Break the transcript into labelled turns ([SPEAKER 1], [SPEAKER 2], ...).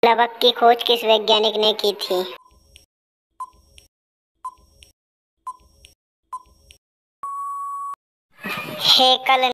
[SPEAKER 1] प्लवक की खोज किस वैज्ञानिक ने की थी? हेकल